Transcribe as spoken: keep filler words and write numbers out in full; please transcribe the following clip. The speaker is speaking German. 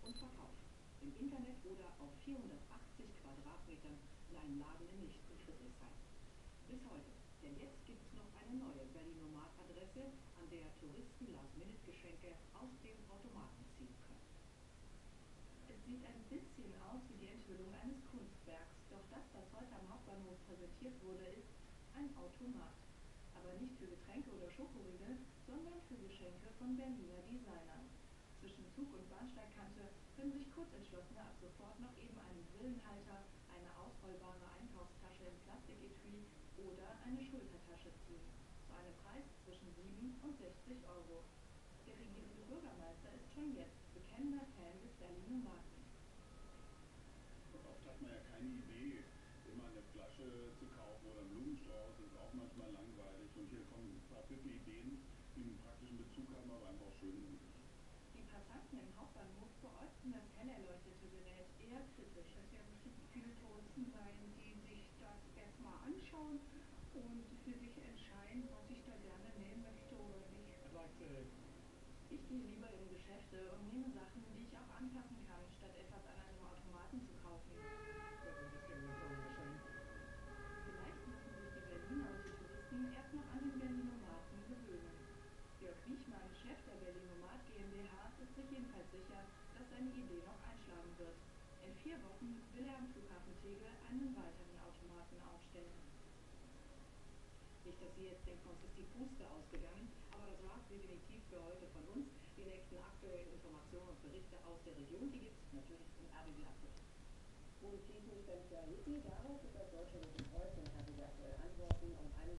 und verkaufen. Im Internet oder auf vierhundertachtzig Quadratmetern in einem Laden in Lichten, Friedrichshain. Bis heute. Denn jetzt gibt es noch eine neue Berlinomat-Adresse, an der Touristen Last-Minute-Geschenke aus dem Automaten ziehen können. Es sieht ein bisschen aus wie die Enthüllung eines Kunstwerks. Doch das, was heute am Hauptbahnhof präsentiert wurde, ist ein Automat. Aber nicht für Getränke oder Schokoriegel, sondern für Geschenke von Berliner Designern. Zwischen Zug und Bahnsteigkante können sich Kurzentschlossene ab sofort noch eben einen Brillenhalter, eine ausrollbare Einkaufstasche im Plastiketui oder eine Schultertasche ziehen. Zu einem Preis zwischen sieben und sechzig Euro. Der regierende Bürgermeister ist schon jetzt bekennender Fan des Berlinomaten. Oft hat man ja keine Idee, immer eine Flasche zu kaufen oder einen Blumenstrauß, das ist auch manchmal langweilig. Und hier kommen ein paar fitte Ideen, die einen praktischen Bezug haben, aber einfach auch schön sind. Die Passanten im Hauptbahnhof beäugten das hell erleuchtete Gerät eher kritisch. Das werden bestimmt viele Touristen sein, die sich das erstmal anschauen und für sich entscheiden, was ich da gerne nehmen möchte oder nicht. Ich gehe lieber in Geschäfte und nehme Sachen, die ich auch anpassen kann, statt etwas an einem Automaten zu kaufen. Vielleicht müssen sich die Berliner und die Touristen erst noch an den Berlinomaten gewöhnen. Jörg Wichmann, Chef der Berlinomat GmbH, ist sich jedenfalls sicher, dass seine Idee noch einschlagen wird. In vier Wochen will er am Flughafen Tegel einen weiteren Automaten aufstellen. Nicht, dass Sie jetzt denken, uns ist die Puste ausgegangen, aber das war's definitiv für heute von uns. Die nächsten aktuellen Informationen und Berichte aus der Region, die gibt's natürlich im R B B aktuell. Und diesen Stand erhielt Sie, darauf ist das Deutsche Rote Kreuz in R B B aktuell antworten.